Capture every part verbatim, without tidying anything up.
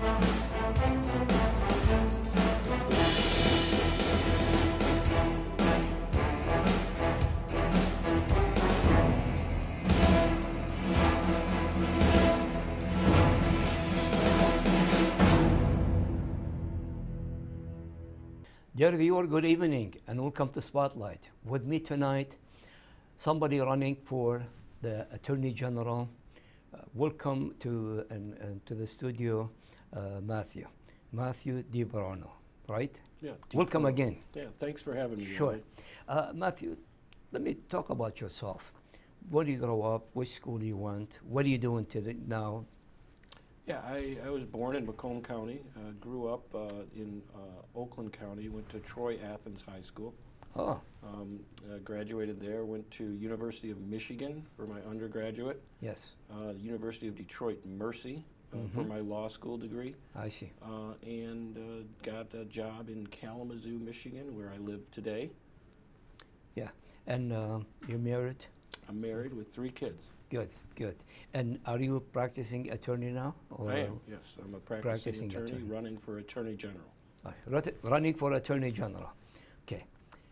Dear viewer, good evening and welcome to Spotlight. With me tonight, somebody running for the Attorney General. Uh, welcome to, and, and to the studio, uh, Matthew. Matthew DiBrano, right? Yeah. Welcome again. Yeah, thanks for having me. Sure. Uh, Matthew, let me talk about yourself. Where do you grow up? Which school you went? What are you doing today now? Yeah, I, I was born in Macomb County, uh, grew up uh, in uh, Oakland County, went to Troy Athens High School. Oh. Um, uh, graduated there, went to University of Michigan for my undergraduate. Yes. Uh, University of Detroit Mercy uh, Mm-hmm. for my law school degree. I see. Uh, and uh, got a job in Kalamazoo, Michigan, where I live today. Yeah. And uh, you're married? I'm married with three kids. Good, good. And are you practicing attorney now? Or I am, yes. I'm a practicing, Practicing attorney, attorney. running for Attorney General. Uh, rut- running for Attorney General. Okay.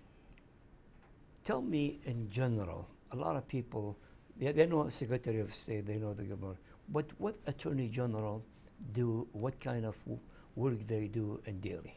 Tell me in general, a lot of people, they, they know Secretary of State, they know the governor, but what Attorney General do, what kind of w- work they do in daily?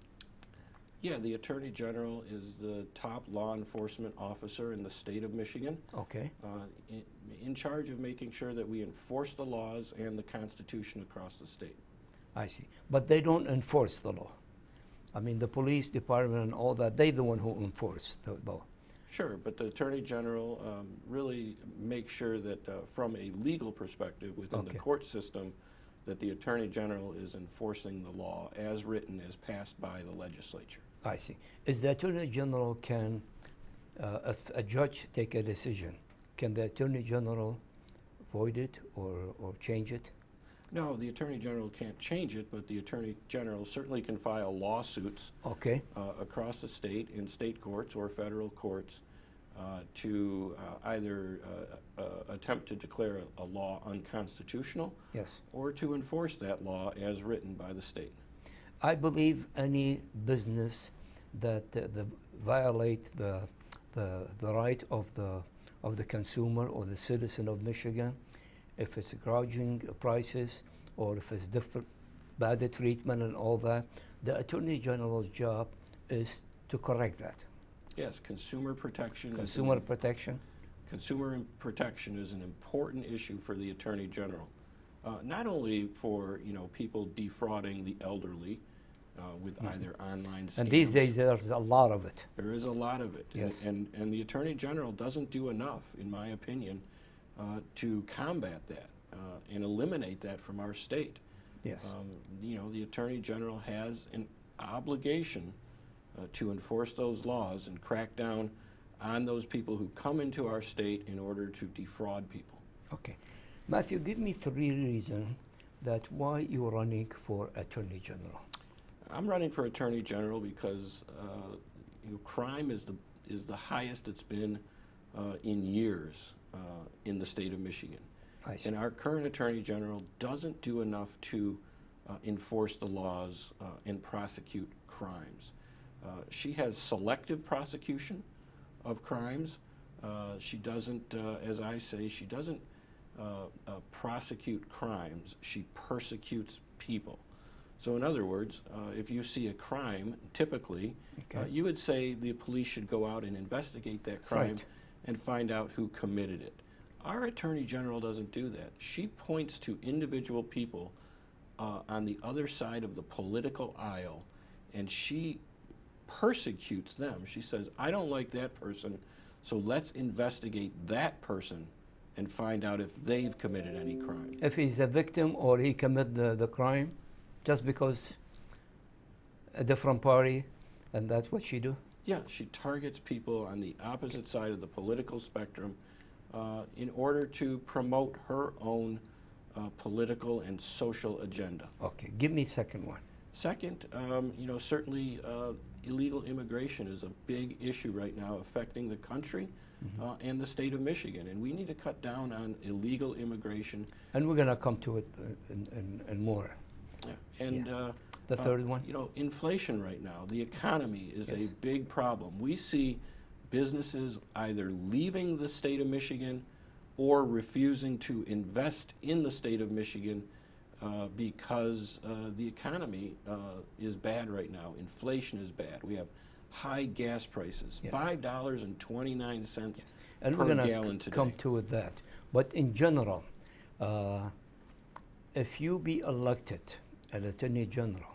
Yeah, the Attorney General is the top law enforcement officer in the state of Michigan, Okay, uh, in, in charge of making sure that we enforce the laws and the Constitution across the state. I see. But they don't enforce the law. I mean, the police department and all that, they the one who enforce the law. Sure, but the Attorney General um, really makes sure that uh, from a legal perspective within Okay. the court system, that the Attorney General is enforcing the law as written, as passed by the legislature. I see. Is the Attorney General can, uh, if a judge take a decision, can the Attorney General void it or, or change it? No, the Attorney General can't change it, but the Attorney General certainly can file lawsuits Okay, uh, across the state in state courts or federal courts uh, to uh, either uh, uh, attempt to declare a, a law unconstitutional yes. or to enforce that law as written by the state. I believe any business that uh, the violate the, the, the right of the, of the consumer or the citizen of Michigan, if it's gouging prices or if it's different bad treatment and all that, the Attorney General's job is to correct that. Yes, consumer protection. is Consumer an- protection. Consumer im- protection is an important issue for the Attorney General. Uh, not only for, you know, people defrauding the elderly uh, with Mhm. either online scams. And these days there's a lot of it. There is a lot of it. Yes. And, and, and the Attorney General doesn't do enough, in my opinion, uh, to combat that uh, and eliminate that from our state. Yes. Um, you know, the Attorney General has an obligation uh, to enforce those laws and crack down on those people who come into our state in order to defraud people. Okay. Matthew, give me three reasons that why you're running for Attorney General. I'm running for Attorney General because uh, you know, crime is the is the highest it's been uh, in years uh, in the state of Michigan. I see. And our current Attorney General doesn't do enough to uh, enforce the laws uh, and prosecute crimes. Uh, she has selective prosecution of crimes. Uh, she doesn't, uh, as I say, she doesn't uh, uh, prosecute crimes. She persecutes people. So in other words, uh, if you see a crime, typically, uh, Okay. you would say the police should go out and investigate that That's crime right. and find out who committed it. Our Attorney General doesn't do that. She points to individual people uh, on the other side of the political aisle, and she persecutes them. She says, I don't like that person, so let's investigate that person and find out if they've committed any crime. If he's a victim or he commit the, the crime, just because a different party, and that's what she do? Yeah, she targets people on the opposite side of the political spectrum uh, in order to promote her own uh, political and social agenda. Okay, give me second one. Second, um, you know, certainly uh, illegal immigration is a big issue right now affecting the country Mhm. uh, and the state of Michigan, and we need to cut down on illegal immigration. And we're gonna come to it uh, in, in, in more. Yeah. And Yeah. uh, The uh, third one? you know, inflation right now, the economy is a Yes. big problem. We see businesses either leaving the state of Michigan or refusing to invest in the state of Michigan uh, because uh, the economy uh, is bad right now. Inflation is bad. We have high gas prices, Yes. five dollars and twenty-nine cents And per we're going gallon to today. come to that. But in general, uh, if you be elected an attorney general,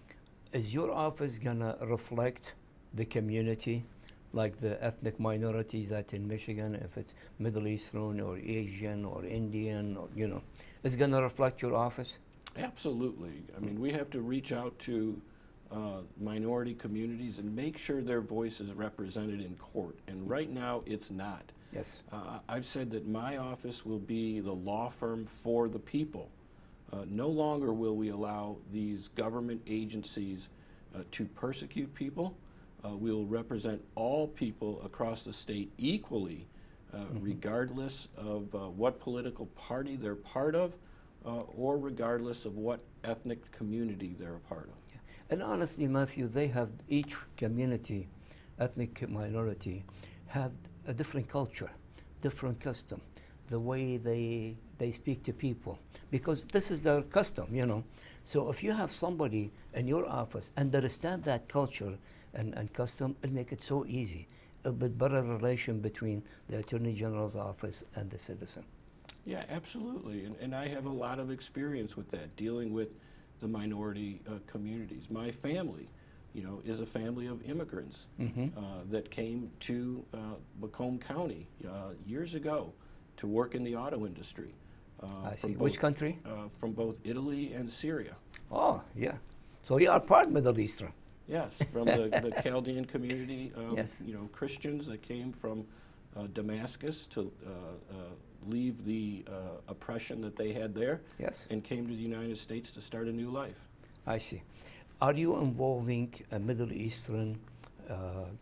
is your office going to reflect the community, like the ethnic minorities that in Michigan, if it's Middle Eastern or Asian or Indian, or, you know, is going to reflect your office? Absolutely. I mean, we have to reach out to uh, minority communities and make sure their voice is represented in court. And right now, it's not. Yes. Uh, I've said that my office will be the law firm for the people. Uh, no longer will we allow these government agencies uh, to persecute people. Uh, we will represent all people across the state equally, uh, Mhm. regardless of uh, what political party they're part of, uh, or regardless of what ethnic community they're a part of. And honestly, Matthew, they have, each community, ethnic minority, have a different culture, different custom, the way they, they speak to people, because this is their custom, you know. So if you have somebody in your office understand that culture and, and custom, it'll make it so easy. A bit better relation between the Attorney General's office and the citizen. Yeah, absolutely. And, and I have a lot of experience with that, dealing with the minority uh, communities. My family, you know, is a family of immigrants Mm-hmm. uh, that came to uh, Macomb County uh, years ago to work in the auto industry. Uh, I from see. both- Which country? Uh, from both Italy and Syria. Oh, yeah. So you are part Middle Eastern. Yes, from the, the Chaldean community, um, Yes. you know, Christians that came from uh, Damascus to uh, uh, leave the uh, oppression that they had there Yes. and came to the United States to start a new life. I see. Are you involving a Middle Eastern uh,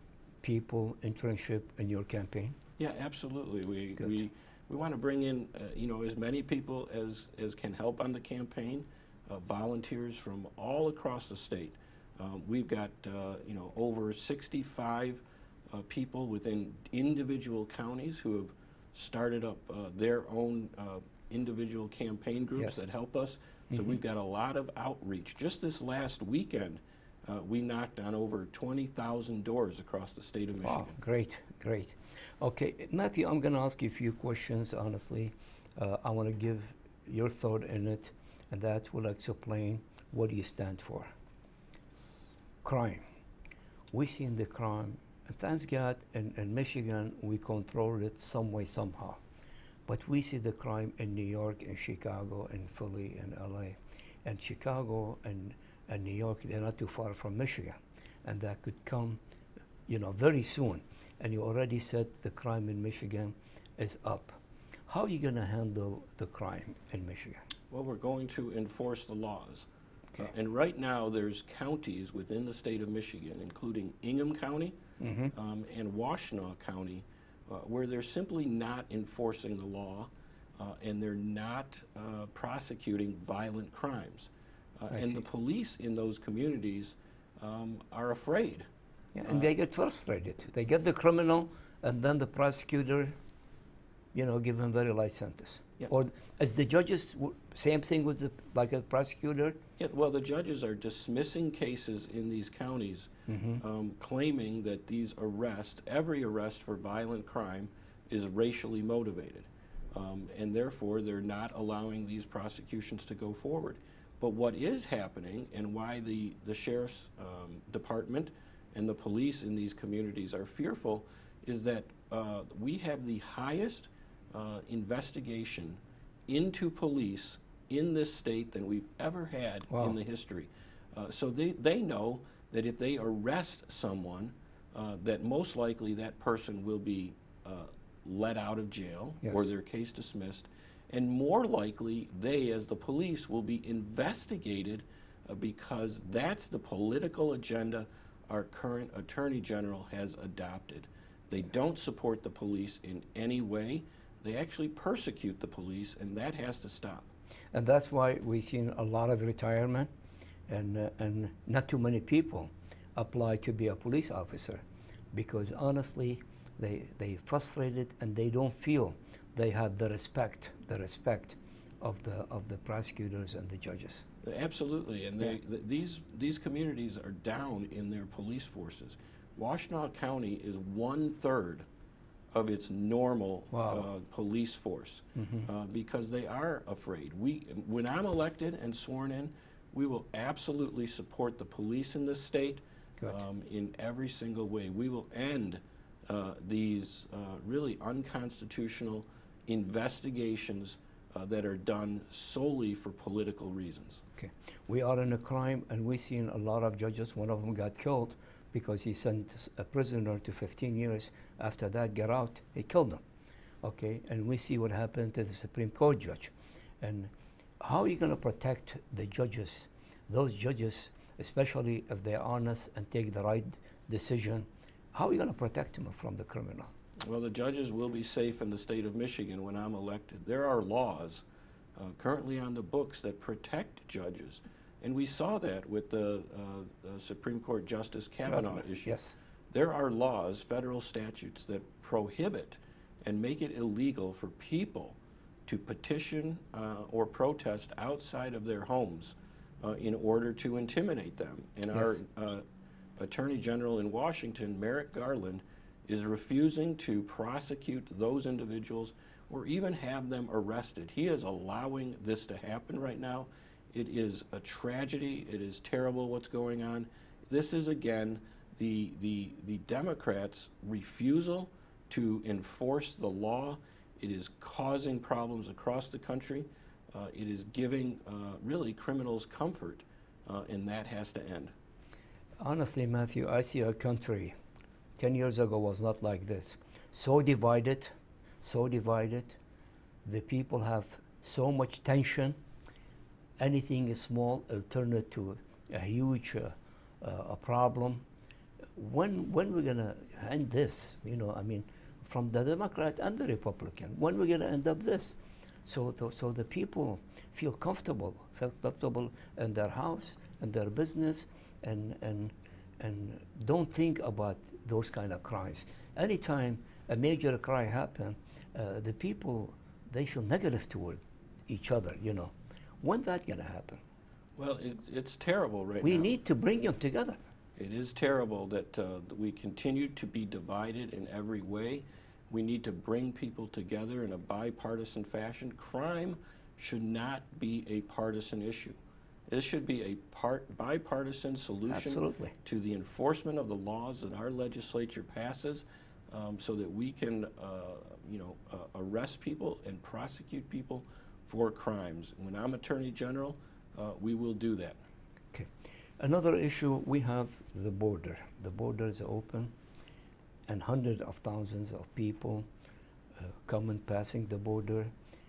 people internship in your campaign? Yeah, absolutely. We Good. we we want to bring in uh, you know, as many people as as can help on the campaign, uh, volunteers from all across the state. Um, we've got uh, you know, over sixty-five uh, people within individual counties who have started up uh, their own uh, individual campaign groups Yes. that help us. So Mhm. we've got a lot of outreach. Just this last weekend, uh, we knocked on over twenty thousand doors across the state of Michigan. Wow, great, great. Okay, Matthew, I'm going to ask you a few questions, honestly. Uh, I want to give your thought in it, and that will explain what you stand for. Crime. We seen the crime, and thanks God, in, in Michigan, we control it some way, somehow. But we see the crime in New York, in Chicago, in Philly, in L A. And Chicago and, and New York, they're not too far from Michigan. And that could come, you know, very soon. And you already said the crime in Michigan is up. How are you going to handle the crime in Michigan? Well, we're going to enforce the laws. Okay. Uh, and right now, there's counties within the state of Michigan, including Ingham County Mm-hmm. um, and Washtenaw County, uh, where they're simply not enforcing the law uh, and they're not uh, prosecuting violent crimes. Uh, I and see. the police in those communities um, are afraid. Yeah, and Uh, they get frustrated. They get the criminal, and then the prosecutor, you know, give him very light sentence. Yeah. Or as the judges, w- same thing with the, like a prosecutor? Yeah, well, the judges are dismissing cases in these counties, Mm-hmm. um, claiming that these arrests, every arrest for violent crime, is racially motivated. Um, and therefore, they're not allowing these prosecutions to go forward. But what is happening, and why the, the sheriff's um, department and the police in these communities are fearful, is that uh, we have the highest uh, investigation into police in this state than we've ever had Wow. in the history. Uh, so they, they know that if they arrest someone, uh, that most likely that person will be uh, let out of jail or Yes. their case dismissed, and more likely they, as the police, will be investigated uh, because that's the political agenda our current Attorney General has adopted. They don't support the police in any way. They actually persecute the police, and that has to stop. And that's why we've seen a lot of retirement and, uh, and not too many people apply to be a police officer because honestly, they, they frustrated and they don't feel they have the respect, the respect of the, of the prosecutors and the judges. Absolutely, and they, Yeah. th these, these communities are down in their police forces. Washtenaw County is one-third of its normal Wow. uh, police force Mhm. uh, because they are afraid. We, when I'm elected and sworn in, we will absolutely support the police in this state Good. um, in every single way. We will end uh, these uh, really unconstitutional investigations uh, that are done solely for political reasons. Okay. We are in a crime, and we've seen a lot of judges. One of them got killed because he sent a prisoner to fifteen years. After that, get out, he killed him. Okay, and we see what happened to the Supreme Court judge. And how are you going to protect the judges, those judges, especially if they're honest and take the right decision? How are you going to protect them from the criminal? Well, the judges will be safe in the state of Michigan when I'm elected. There are laws uh, currently on the books that protect judges. And we saw that with the, uh, the Supreme Court Justice Kavanaugh issue. Yes. There are laws, federal statutes, that prohibit and make it illegal for people to petition uh, or protest outside of their homes uh, in order to intimidate them. And Yes. our uh, Attorney General in Washington, Merrick Garland, is refusing to prosecute those individuals or even have them arrested. He is allowing this to happen right now. It is a tragedy. It is terrible what's going on. This is, again, the, the, the Democrats' refusal to enforce the law. It is causing problems across the country. Uh, it is giving, uh, really, criminals comfort, uh, and that has to end. Honestly, Matthew, I see our country ten years ago was not like this. So divided, so divided. The people have so much tension. Anything is small, it'll turn it to a huge uh, uh, a problem. When when we're gonna end this? You know, I mean, from the Democrat and the Republican. When we're gonna end up this? So th so the people feel comfortable, feel comfortable in their house and their business, and and and don't think about those kind of crimes. Anytime a major crime happens, uh, the people, they feel negative toward each other, you know. When's that gonna happen? Well, it, it's terrible right We now. need to bring them together. It is terrible that uh, we continue to be divided in every way. We need to bring people together in a bipartisan fashion. Crime should not be a partisan issue. This should be a part bipartisan solution Absolutely. to the enforcement of the laws that our legislature passes, um, so that we can, uh, you know, uh, arrest people and prosecute people for crimes. When I'm Attorney General, uh, we will do that. Okay. Another issue, we have the border. The border is open, and hundreds of thousands of people uh, come and passing the border,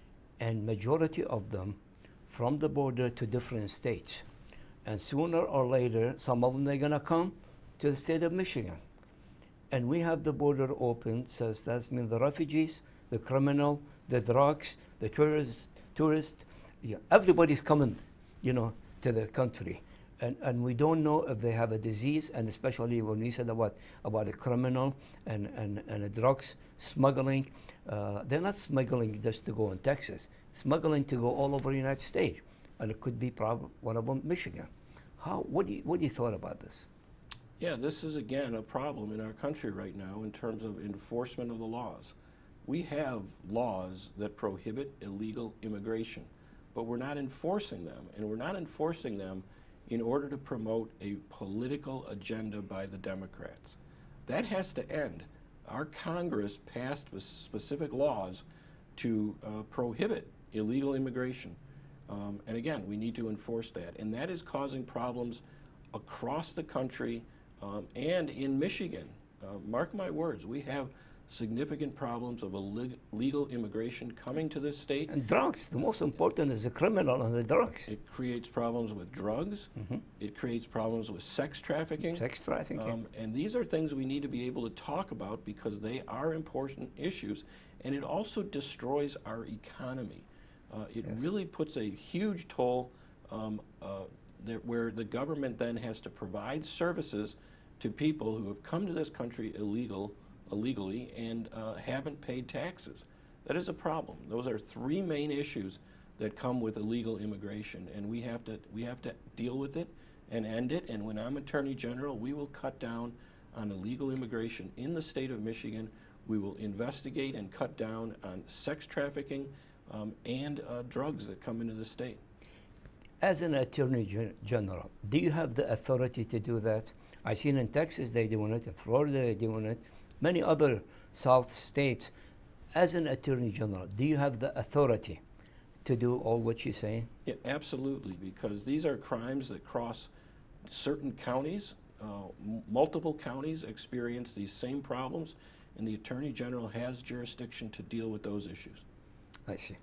and majority of them from the border to different states. And sooner or later, some of them, they're gonna come to the state of Michigan. And we have the border open, so that means the refugees, the criminal, the drugs, the tourists, tourists, yeah, everybody's coming, you know, to the country. And, and we don't know if they have a disease, and especially when we said about, about a criminal and, and, and a drugs smuggling, uh, they're not smuggling just to go in Texas, smuggling to go all over the United States. And it could be prob one of them Michigan. How, what do you, what do you thought about this? Yeah, this is again a problem in our country right now in terms of enforcement of the laws. We have laws that prohibit illegal immigration, but we're not enforcing them, and we're not enforcing them in order to promote a political agenda by the Democrats. That has to end. Our Congress passed specific laws to uh, prohibit illegal immigration. Um, and again, we need to enforce that. And that is causing problems across the country um, and in Michigan. Uh, mark my words, we have significant problems of illegal immigration coming to this state. And drugs, the most important is the criminal and the drugs. It creates problems with drugs. Mm-hmm. It creates problems with sex trafficking. Sex trafficking. Um, and these are things we need to be able to talk about because they are important issues. And it also destroys our economy. Uh, it Yes. really puts a huge toll, um, uh, that where the government then has to provide services to people who have come to this country illegal, illegally and uh, haven't paid taxes. That is a problem. Those are three main issues that come with illegal immigration, and we have to we have to deal with it and end it. And when I'm Attorney General, we will cut down on illegal immigration in the state of Michigan. We will investigate and cut down on sex trafficking um, and uh, drugs that come into the state. As an Attorney Gen- General, do you have the authority to do that? I've seen in Texas they're doing it, in Florida they're doing it, many other South states. As an Attorney General, do you have the authority to do all what you're saying? Yeah, absolutely, because these are crimes that cross certain counties. Uh, m- multiple counties experience these same problems, and the Attorney General has jurisdiction to deal with those issues. I see.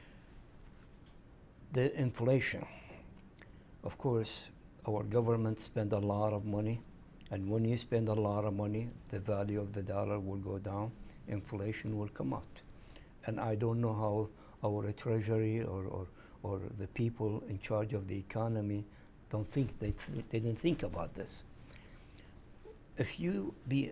The inflation. Of course, our government spend a lot of money, and when you spend a lot of money, the value of the dollar will go down, inflation will come up. And I don't know how our treasury or, or, or the people in charge of the economy don't think, they, th they didn't think about this. If you be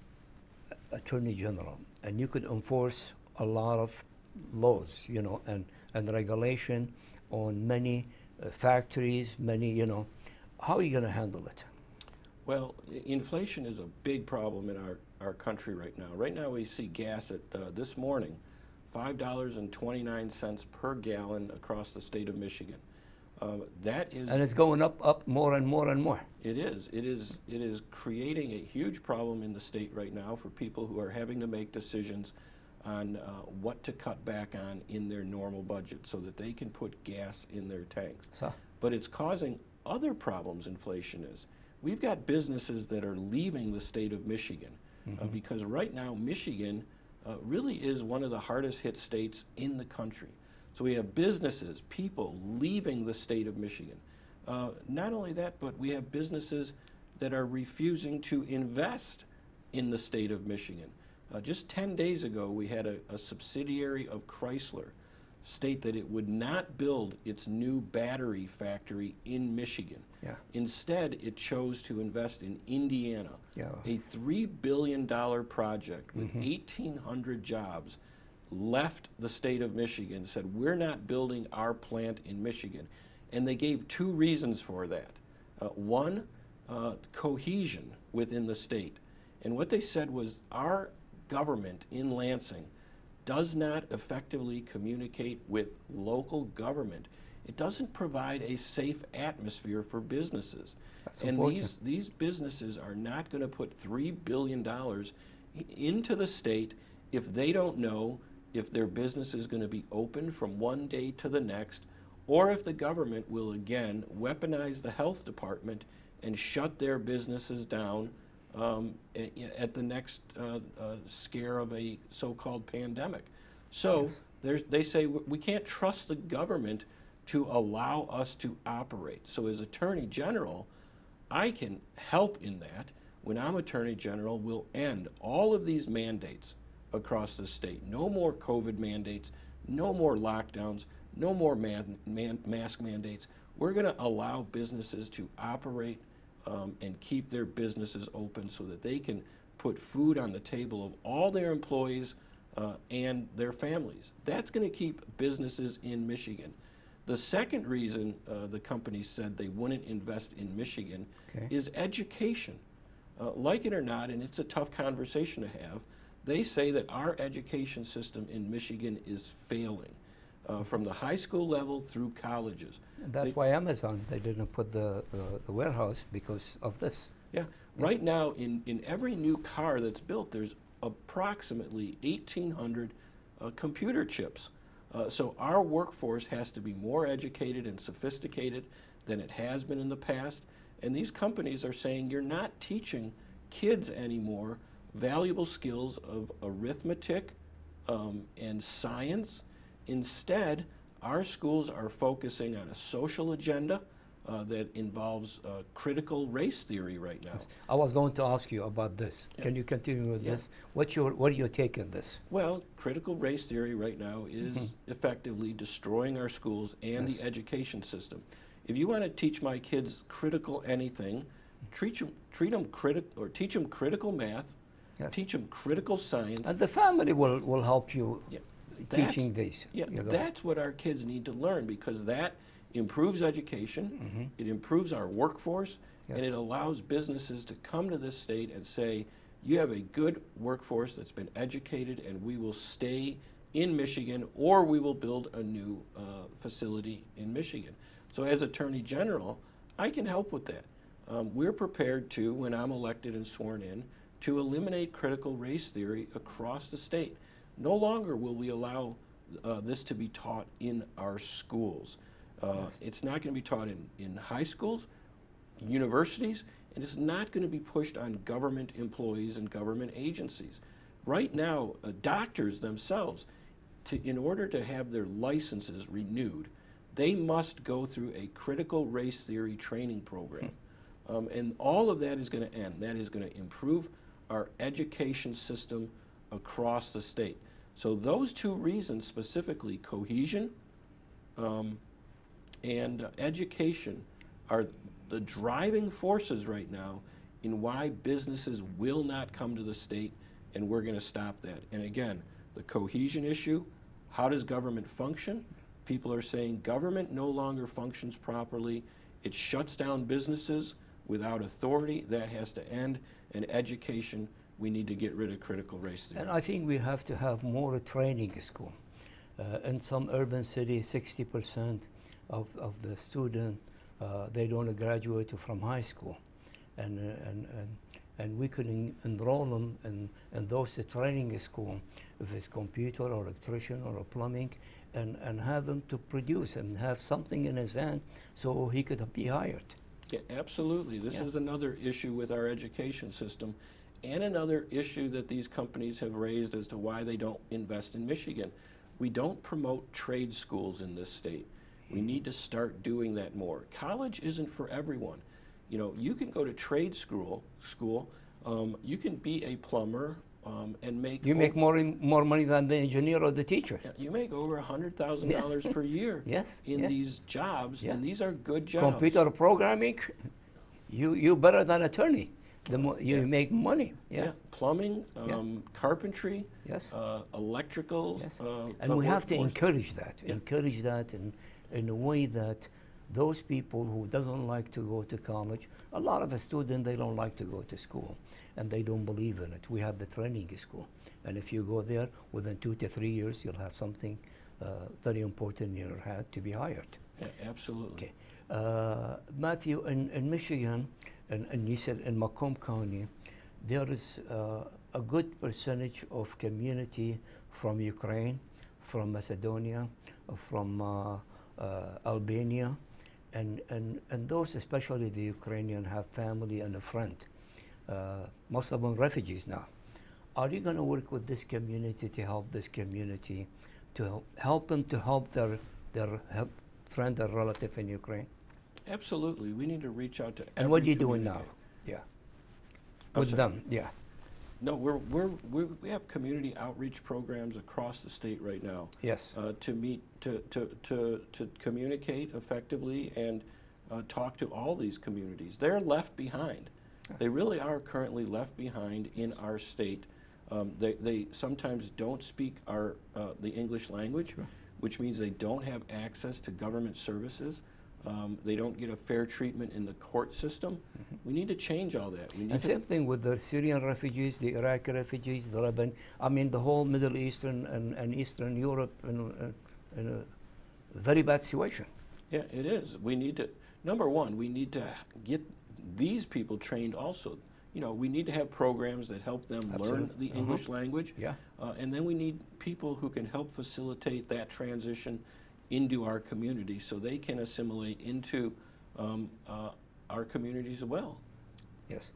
Attorney General and you could enforce a lot of laws, you know, and, and regulation on many uh, factories, many, you know, how are you going to handle it? Well, i- inflation is a big problem in our, our country right now. Right now we see gas at, uh, this morning, five dollars and twenty-nine cents per gallon across the state of Michigan. Um, that is... And it's going up, up more and more and more. It is. It is. It is creating a huge problem in the state right now for people who are having to make decisions on uh, what to cut back on in their normal budget so that they can put gas in their tanks. So, But it's causing other problems, inflation is. We've got businesses that are leaving the state of Michigan uh, because right now Michigan uh, really is one of the hardest hit states in the country. So we have businesses, people leaving the state of Michigan. Uh, not only that, but we have businesses that are refusing to invest in the state of Michigan. Uh, just ten days ago, we had a, a subsidiary of Chrysler state that it would not build its new battery factory in Michigan. yeah, Instead, it chose to invest in Indiana, yeah. a three billion dollar project with eighteen hundred jobs left the state of Michigan, said, we're not building our plant in Michigan. And they gave two reasons for that. Uh, one, uh, cohesion within the state. And what they said was our government in Lansing does not effectively communicate with local government. It doesn't provide a safe atmosphere for businesses. That's and important. these, these businesses are not going to put three billion dollars i- into the state if they don't know if their business is going to be open from one day to the next, or if the government will again weaponize the health department and shut their businesses down um, a- at the next uh, uh, scare of a so-called pandemic. So Yes. there's, they say w- we can't trust the government to allow us to operate. So as Attorney General, I can help in that. When I'm Attorney General, we'll end all of these mandates across the state. No more COVID mandates, no more lockdowns, no more man, man, mask mandates. We're going to allow businesses to operate um, and keep their businesses open so that they can put food on the table of all their employees uh, and their families. That's going to keep businesses in Michigan. The second reason uh, the company said they wouldn't invest in Michigan Okay. is education. Uh, like it or not, and it's a tough conversation to have, they say that our education system in Michigan is failing, uh, from the high school level through colleges. And that's They- why Amazon, they didn't put the, the, the warehouse because of this. Yeah, right now, in, in every new car that's built, there's approximately eighteen hundred uh, computer chips. Uh, so our workforce has to be more educated and sophisticated than it has been in the past. And these companies are saying you're not teaching kids anymore valuable skills of arithmetic um, and science. Instead, our schools are focusing on a social agenda uh, that involves uh, critical race theory right now. I was going to ask you about this. Yeah. Can you continue with Yeah. this? What's your, what are your take on this? Well, critical race theory right now is effectively destroying our schools and Yes. the education system. if you want to teach my kids critical anything, treat them, treat them criti- or teach them critical math, Yes. teach them critical science. And the family will, will help you Yeah, teaching that's- this. Yeah, You go. that's what our kids need to learn, because that improves education, it improves our workforce, and Yes. it allows businesses to come to this state and say, you have a good workforce that's been educated, and we will stay in Michigan, or we will build a new uh, facility in Michigan. So as Attorney General, I can help with that. Um, we're prepared to, when I'm elected and sworn in, to eliminate critical race theory across the state. No longer will we allow uh, this to be taught in our schools. Uh, It's not going to be taught in, in high schools, universities, and it's not going to be pushed on government employees and government agencies. Right now, uh, doctors themselves, to, in order to have their licenses renewed, they must go through a critical race theory training program. Um, and all of that is going to end. That is going to improve our education system across the state. So those two reasons specifically, cohesion um, and uh, education, are the driving forces right now in why businesses will not come to the state, and we're going to stop that. And again, the cohesion issue, how does government function? People are saying government no longer functions properly. It shuts down businesses without authority. That has to end. And education, we need to get rid of critical race theory. And I think we have to have more training school. Uh, in some urban cities, sixty percent of, of the students, uh, they don't graduate from high school. And, uh, and, and, and we could en enroll them in, in those training school, if it's computer or electrician or plumbing, and, and have him to produce and have something in his hand so he could be hired. Yeah, absolutely. This Yeah. is another issue with our education system, and another issue that these companies have raised as to why they don't invest in Michigan. We don't promote trade schools in this state. We need to start doing that more. College isn't for everyone. You know, you can go to trade school, school. Um, you can be a plumber um, and make You make o- more, in, more money than the engineer or the teacher. yeah, you make over a hundred thousand dollars per year Yes, in yeah. these jobs, Yeah. and these are good jobs. Computer programming, you you better than attorney. The mo you Yeah. make money. Yeah. Yeah, plumbing, Yeah. um, carpentry, Yes. uh, electricals. Yes. Uh, And uh, we have to workforce. encourage that. Yeah. Encourage that in in a way that those people who doesn't like to go to college, a lot of the students they don't like to go to school, and they don't believe in it. We have the training school, and if you go there within two to three years, you'll have something uh, very important in your head to be hired. Yeah, absolutely. Okay. Uh, Matthew, in, in Michigan, and, and you said in Macomb County, there is uh, a good percentage of community from Ukraine, from Macedonia, uh, from uh, uh, Albania, and, and, and those, especially the Ukrainian, have family and a friend. Uh, most of them refugees now. Are you going to work with this community to help this community, to help, help them to help their, their help friend or relative in Ukraine? Absolutely. We need to reach out to every And what are you doing now? community. Yeah. I'm With sorry. them, yeah. No, we're, we're, we're, we have community outreach programs across the state right now. Yes. Uh, to meet, to, to, to, to communicate effectively and uh, talk to all these communities. They're left behind. They really are currently left behind in our state. Um, they, they sometimes don't speak our, uh, the English language, Sure. which means they don't have access to government services. Um, they don't get a fair treatment in the court system. Mm-hmm. We need to change all that. We need And to, same thing with the Syrian refugees, the Iraqi refugees, the Lebanon, I mean the whole Middle Eastern and, and Eastern Europe in, uh, in a very bad situation. Yeah, it is. We need to, number one, we need to get these people trained also. You know, we need to have programs that help them learn Absolutely. the Uh-huh. English language. Yeah. Uh, and then we need people who can help facilitate that transition into our community so they can assimilate into um, uh, our communities as well. Yes.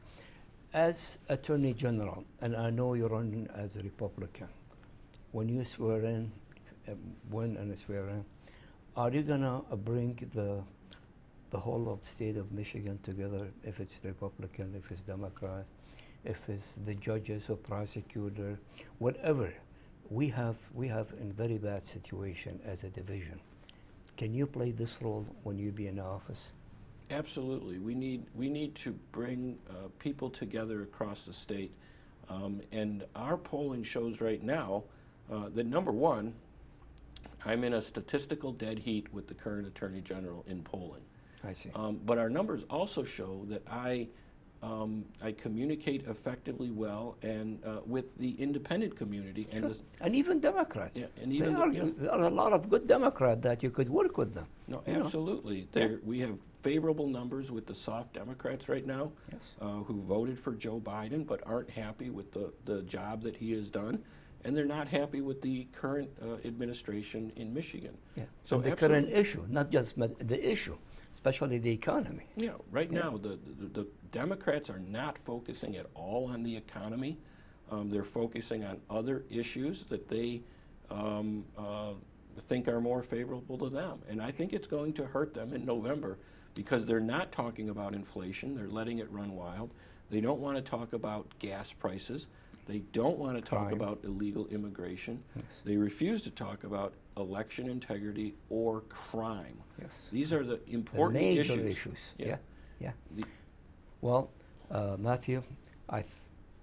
As Attorney General, and I know you're running as a Republican, when you swear in, uh, win and swear in, are you gonna uh, bring the the whole of the state of Michigan together, if it's Republican, if it's Democrat, if it's the judges or prosecutor, whatever? We have we have in very bad situation as a division. Can you play this role when you be in office? Absolutely. We need, we need to bring uh, people together across the state. Um, and our polling shows right now uh, that, number one, I'm in a statistical dead heat with the current Attorney General in polling. I see. Um, but our numbers also show that I, um, I communicate effectively well and uh, with the independent community. And, Sure. the, and even Democrat. yeah, and There even the- are, yeah. there are a lot of good Democrats that you could work with them. No, you know. absolutely. Yeah. There, we have favorable numbers with the soft Democrats right now, Yes. uh, who voted for Joe Biden but aren't happy with the, the job that he has done, and they're not happy with the current uh, administration in Michigan. Yeah. So So the absolutely. current issue, not just med- the issue, especially the economy. Yeah, right Yeah. now, the, the, the Democrats are not focusing at all on the economy. Um, they're focusing on other issues that they um, uh, think are more favorable to them. And I think it's going to hurt them in November because they're not talking about inflation. They're letting it run wild. They don't want to talk about gas prices. They don't want to talk Crime. about illegal immigration. Yes. They refuse to talk about election integrity or crime. Yes. These are the The important major issues. issues. Yeah. Yeah. Yeah. The- Well, uh, Matthew, I, th-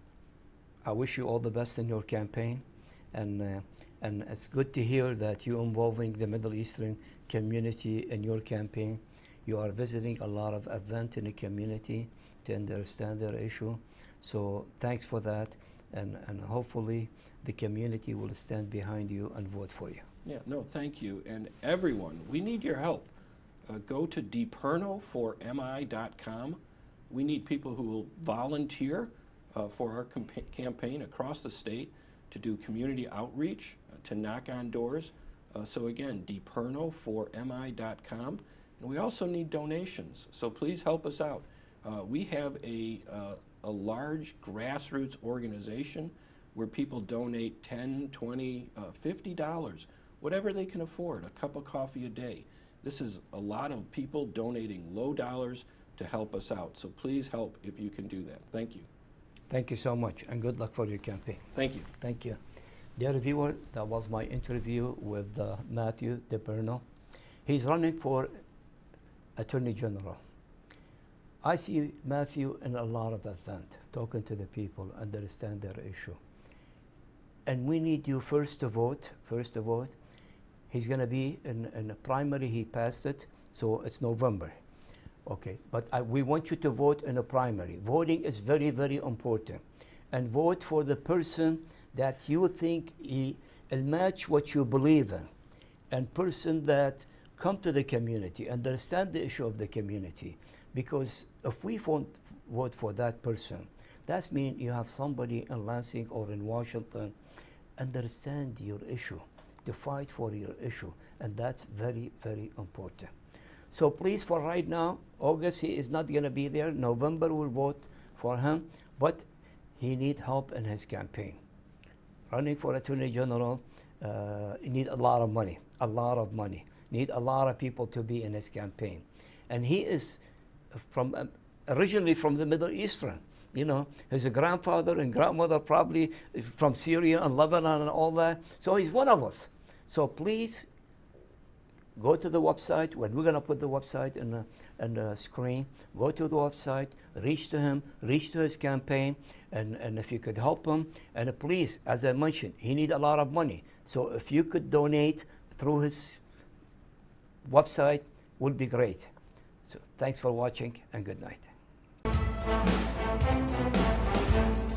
I wish you all the best in your campaign, and uh, and it's good to hear that you're involving the Middle Eastern community in your campaign. You are visiting a lot of events in the community to understand their issue. So thanks for that, and and hopefully the community will stand behind you and vote for you. Yeah, no, thank you. And everyone, we need your help. Uh, go to d perno for m i dot com. We need people who will volunteer uh, for our campa- campaign across the state to do community outreach, uh, to knock on doors. Uh, so again, d perno for m i dot com. And we also need donations, so please help us out. Uh, we have a, uh, a large grassroots organization where people donate ten, twenty, uh, fifty dollars, whatever they can afford, a cup of coffee a day. This is a lot of people donating low dollars to help us out. So please help if you can do that. Thank you. Thank you so much, and good luck for your campaign. Thank you. Thank you. Dear viewer, that was my interview with uh, Matthew DePerno. He's running for Attorney General. I see Matthew in a lot of events, talking to the people, understand their issue. And we need you first to vote, first to vote. He's gonna be in, in a primary, he passed it, so it's November. Okay, but I, we want you to vote in a primary. Voting is very, very important. And vote for the person that you think he will match what you believe in. And person that come to the community, understand the issue of the community. Because if we vote, vote for that person, that means you have somebody in Lansing or in Washington understand your issue, to fight for your issue. And that's very, very important. So please, for right now, August, he is not going to be there. November, we'll vote for him. But he needs help in his campaign. Running for Attorney General, uh, he need a lot of money, a lot of money. Need a lot of people to be in his campaign. And he is from um, originally from the Middle Eastern. You know, his grandfather and grandmother probably from Syria and Lebanon and all that. So he's one of us. So please go to the website. When we're going to put the website in the, in the screen, go to the website, reach to him, reach to his campaign, and, and if you could help him. And uh, please, as I mentioned, he needs a lot of money. So if you could donate through his website, would be great. So thanks for watching, and good night.